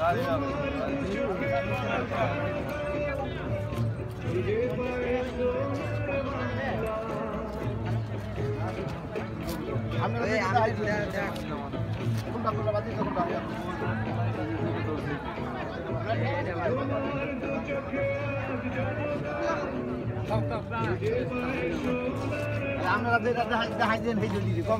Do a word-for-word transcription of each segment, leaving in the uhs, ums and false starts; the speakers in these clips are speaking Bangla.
আমরা দেখাই দেন এই জলদি কম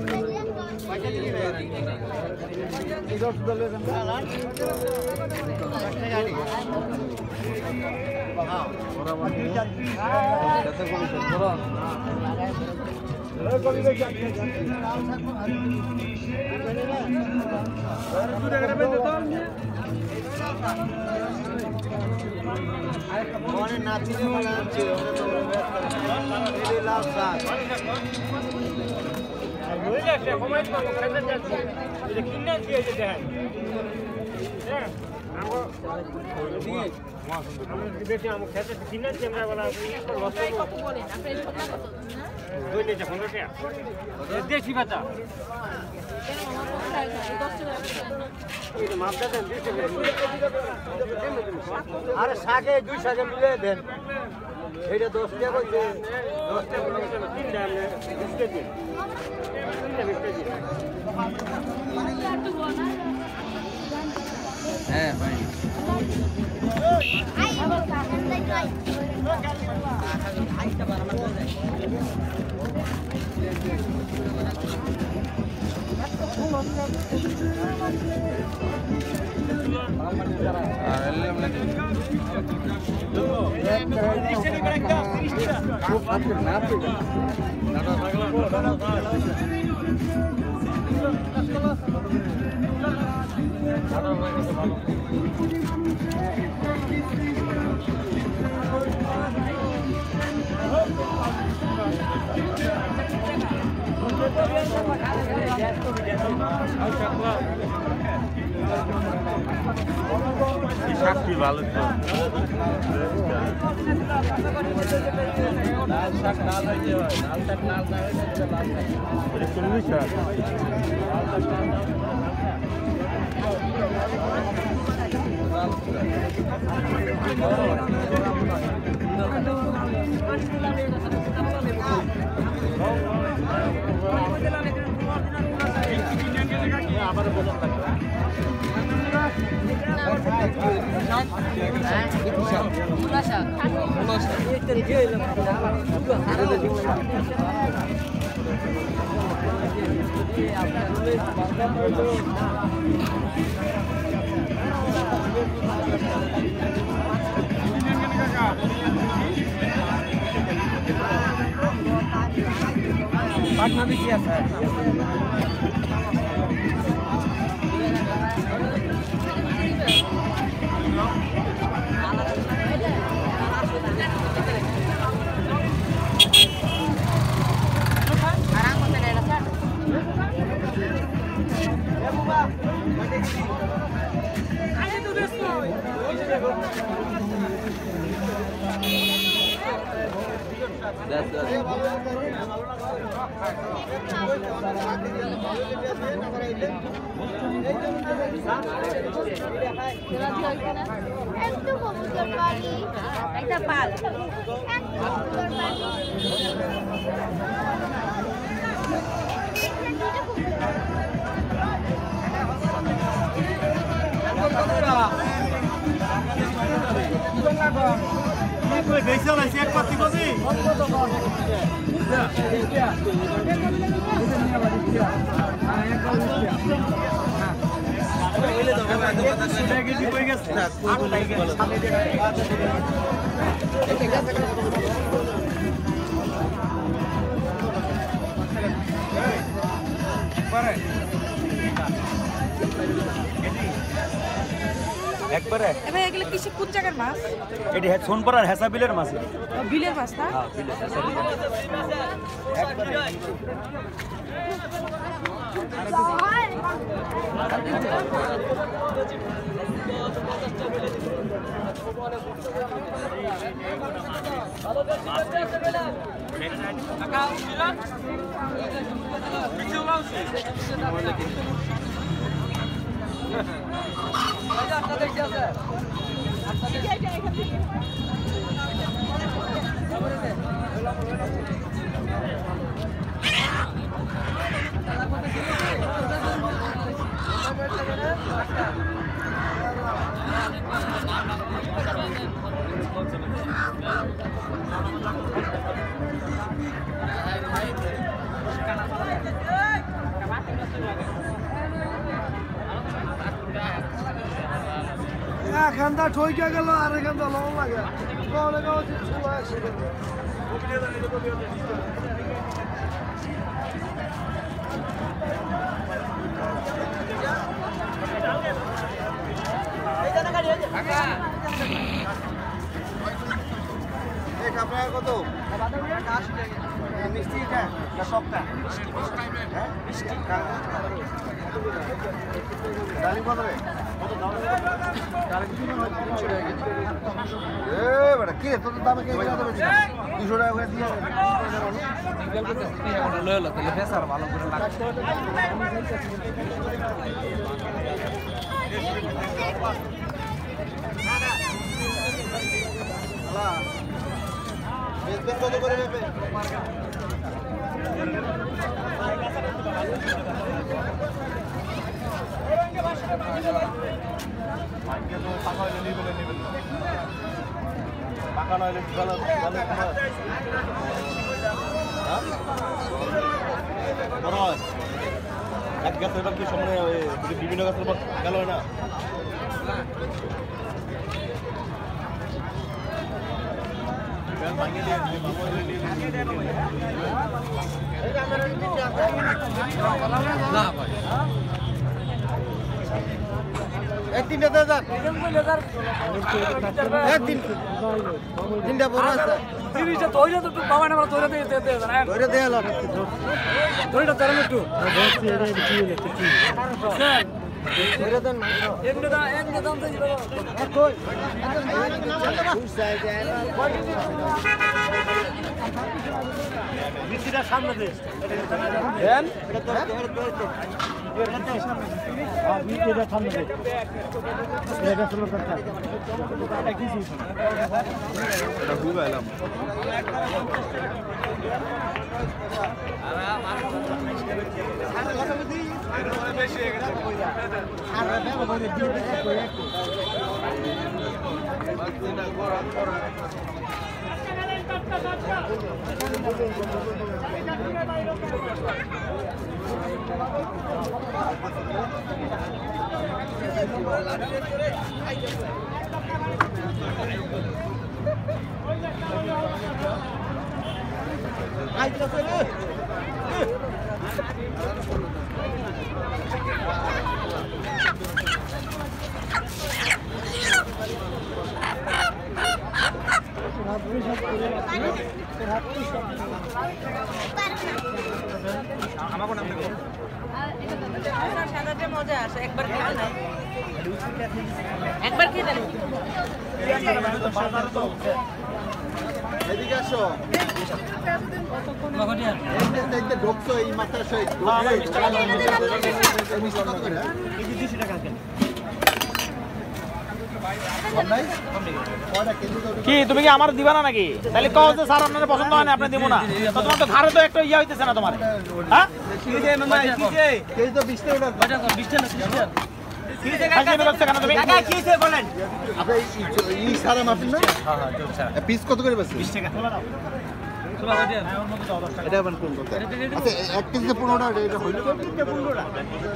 নাতি লাভ সাত বেশি আমার খেতে কিনে আমরা বলা দেশি বাচ্চা আরে শাকে দুই শাকে মিলে দেন এইটা দশ টাকা কইছে দশ টাকা তিনটা বিশ কেজি তিনটা বিশ কেজি হ্যাঁ ভাই শাকটি ভালো তো লাল শাক লাল হয়ে যায় লাল শাক লাল না হয়ে যায় লাল শাক চল্লিশ শাক আবার বদল লাগবে পাটনা বেশি আছে That's it. একটু কবুতর বাড়ি একটা পাল কবুতর বাড়ি কই বেইছা লাইছে এক পাতি কবি একবারে এবার এগুলো কিসে কোন জায়গার মাছ? এটি সোনপাড়ার হেসা বিলের মাছ। বিলের মাছ না? হ্যাঁ বিলের হেসা বিলের এখানটা ঠইকে গেল আর এখানটা লং লাগে কলে গাও চলে আসে এই কাপড় কত মিষ্টিটা না সবটা হ্যাঁ মিষ্টি ডালিম কত রে কি তোর দামে কে দুশো টাকা করে দিয়ে ভালো করে কত করে নেবে পাকা নইলে ভালো ভালো এক গাছের কি সামনে বিভিন্ন গাছের গেল না তিনটা দাদা তিন তিনটা বড় আছে জিনিসটা তৈরি তো বাবা না তৈরি দিতে দিতে না ধরে দেয়াল তৈরিটা তার একটু ধরে দেন একটা দাম একটা দাম তো এক কই মিষ্টিটা সামনে দে দেন এটা তো এটা সামনে দে এটা চলো কথা এটা কি ছিল এটা ঘুরাইলাম বেশি হয়ে গেছে আর দেখো বলে দিয়ে দে বাকিটা গোরা কর আইতো করে আমাকে নাম দেবো সাদাতে মজা আসে একবার খেলে না একবার খেলে না এদিকে আসো মগনিয়া এইতে ঢোকছো এই মাথার সহিত কি তুমি কি আমার দিবা না নাকি তাহলে কও যে স্যার আপনার পছন্দ হয় না আপনি দিব না তো তোমার তো ধারে তো একটা ইয়া হইতেছে না তোমার হ্যাঁ কি দে মামা কি দে কেজি তো বিশ টাকা বাজা কর বিশ টাকা বিশ টাকা কি দে কাকা দিবে কেন তুমি কাকা কি দে বলেন আপনি ই সারা মাপেন না হ্যাঁ হ্যাঁ জলসা পিস কত করে বেচছেন বিশ টাকা তোলা দাও তোলা বাজা ওর মধ্যে দাও দশ টাকা এটা আবার কোন কথা আচ্ছা এক কেজিতে পনেরো টাকা এটা হইলো এক কেজিতে পনেরো টাকা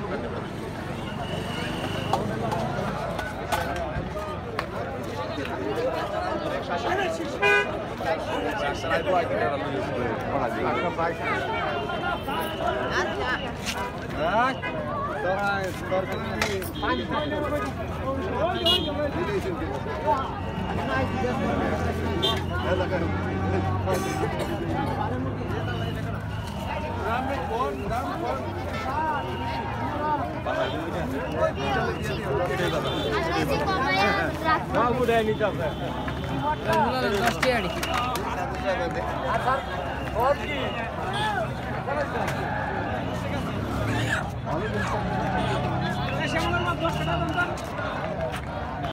বাবু দেয় নিতে দশ টাকা দেশি আমলের মাছ দশ টাকা দাম